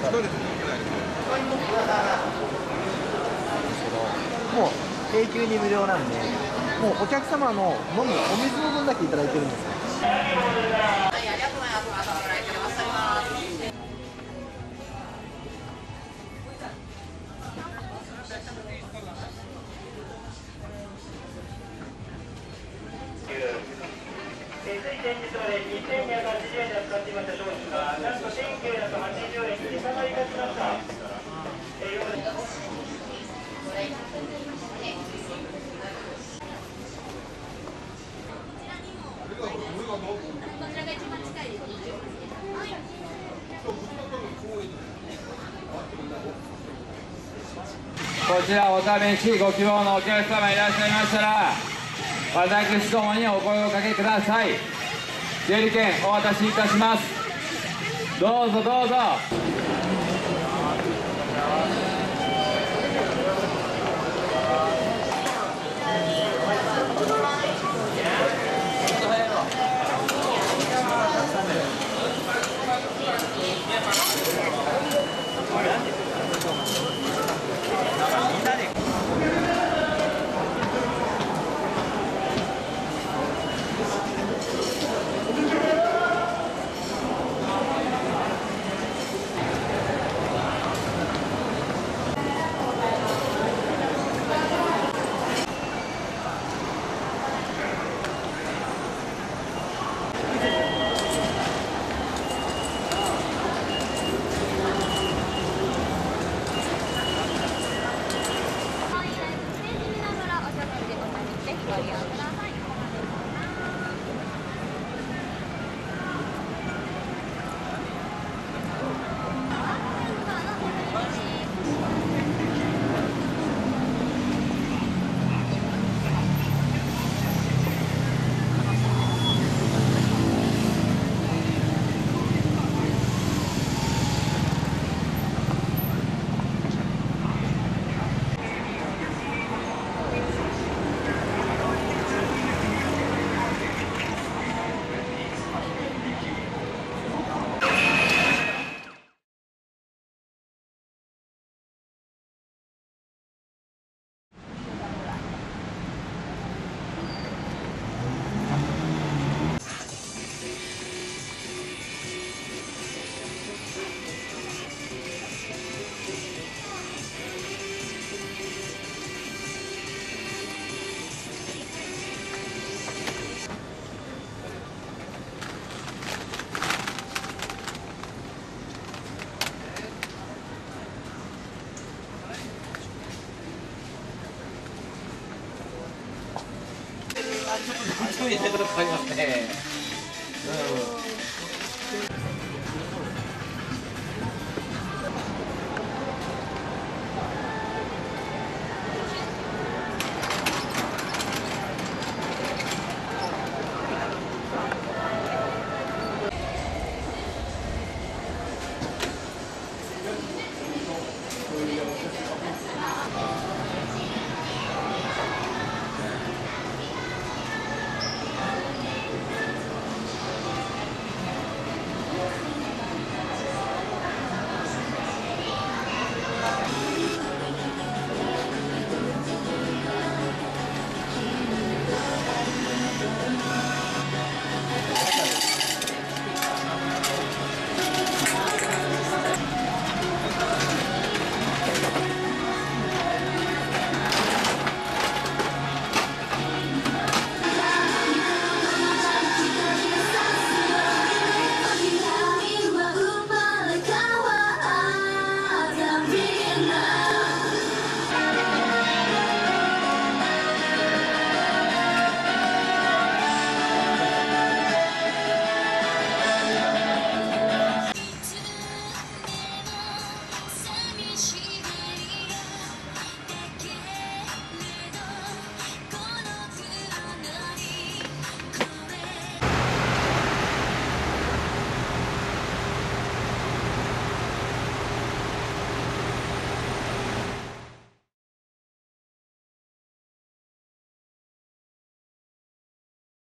もう永久に無料なんで、もうお客様の飲むお水の分だけいただいてるんですよ。 先日まで2280円で扱っていました商品がなんと1980円に値下がりいたしました。 こちらお試しご希望のお客様いらっしゃいましたら、私どもにお声をかけください。整理券お渡しいたします。どうぞどうぞ。 ちょっと入れたことかかりますね。